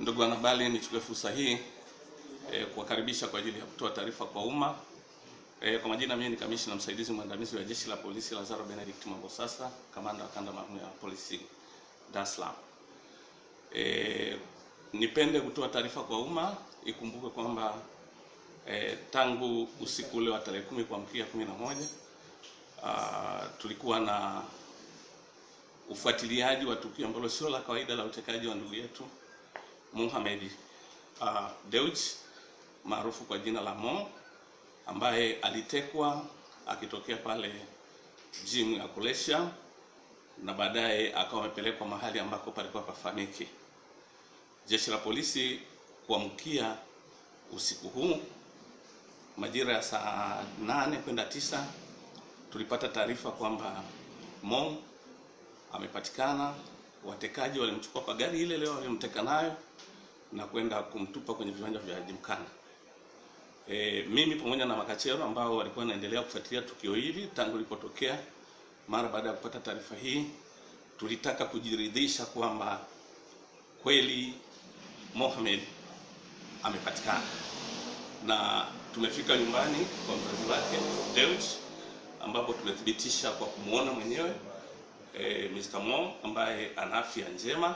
Ndugu wanahabari, nichukue fursa hii kuwakaribisha kwa ajili ya kutoa taarifa kwa umma. Kwa majina, mimi ni kamishna msaidizi mwandamizi wa Jeshi la Polisi Lazaro Benedict Mangosasa, kamanda wa kanda maalum ya polisi Dar es Salaam. Nipende kutoa taarifa kwa umma. Ikumbuke kwamba tangu usiku ule wa tarehe 10 kuamkia 11 tulikuwa na ufuatiliaji wa tukio ambalo sio la kawaida la utekaji wa ndugu yetu Mohamed Dewji maarufu kwa jina la Mo, ambaye alitekwa akitokea pale gym ya Kulesha na baadaye akawa amepelekwa mahali ambako palikuwa pafahamiki. Jeshi la polisi kuamkia usiku huu majira ya saa 8 kwenda 9 tulipata taarifa kwamba Mo amepatikana. Watekaji walimchukua kwa gari ile leo walimteka nayo na kwenda kumtupa kwenye viwanja vya Jimkana. Mimi pamoja na makachero ambao walikuwa wanaendelea kufuatilia tukio hili tangu lilipotokea, mara baada ya kupata taarifa hii tulitaka kujiridhisha kwamba kweli Mohamed amepatikana, na tumefika nyumbani kwa mzazi wake Dewji, ambapo tumethibitisha kwa kumuona mwenyewe Mr. Mo ambaye ana afya njema,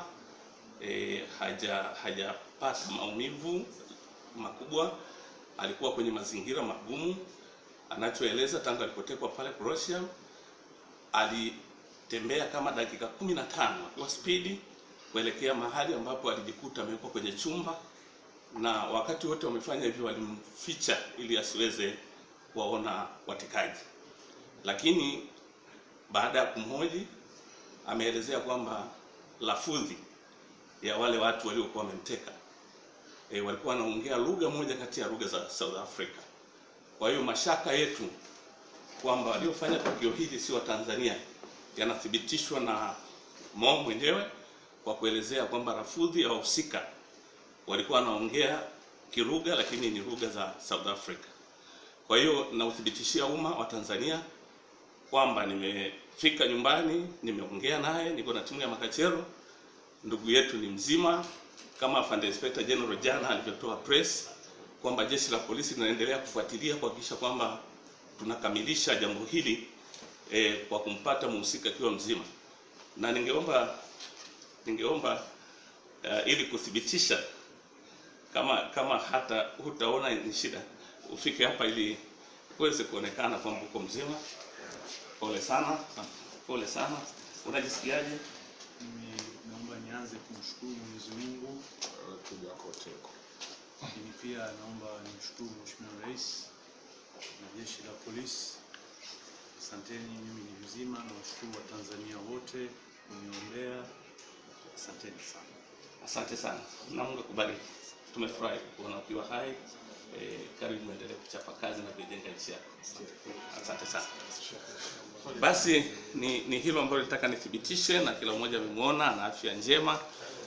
hajapata maumivu makubwa. Alikuwa kwenye mazingira magumu. Anachoeleza tangu alipotekwa pale Croatia, alitembea kama dakika 15 kwa spidi kuelekea mahali ambapo alijikuta amewekwa kwenye chumba, na wakati wote wamefanya hivyo walimficha ili asiweze kuwaona watekaji. Lakini baada ya kumhoji ameelezea kwamba lafudhi ya wale watu waliokuwa wamemteka walikuwa wanaongea lugha moja kati ya lugha za South Africa. Kwa hiyo mashaka yetu kwamba waliofanya tukio hili si wa Tanzania yanathibitishwa na Mo mwenyewe kwa kuelezea kwamba lafudhi ya wahusika walikuwa wanaongea kilugha lakini ni lugha za South Africa. Kwa hiyo na uthibitishia umma wa Tanzania kwamba nimefika nyumbani, nimeongea naye, niko na timu ya makachero, ndugu yetu ni mzima, kama Afande Inspector General jana alivyotoa press kwamba jeshi la polisi linaendelea kufuatilia kuhakikisha kwamba tunakamilisha jambo hili kwa kumpata mhusika akiwa mzima. Na ningeomba ili kuthibitisha kama hata hutaona ni shida, ufike hapa ili uweze kuonekana kwamba uko mzima. Pole sana. Pole sana. Unajisikiaje? Naomba nianze kumshukuru Mwenyezi Mungu kuja kote. Lakini pia naomba nimshukuru Mheshimiwa Rais na Jeshi la Polisi. Asanteni, mimi ni mzima, na washukuru wa Tanzania wote kuniombea. Asanteni sana. Asante sana. Na Mungu akubariki. Tumefurahi kuona ukiwa hai. Karibu muendelee kuchapa kazi na kujenga nchi yako. Asante sana. Basi ni hilo ambalo nitaka nithibitishe, na kila mmoja amemuona ana afya njema,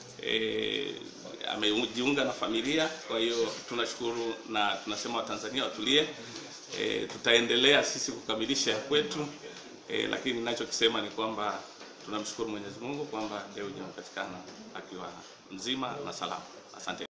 amejiunga na familia. Kwa hiyo tunashukuru na tunasema Watanzania watulie. Tutaendelea sisi kukamilisha kwetu, lakini ninachokisema ni kwamba tunamshukuru Mwenyezi Mungu kwamba leo amepatikana akiwa mzima na salama. Asante.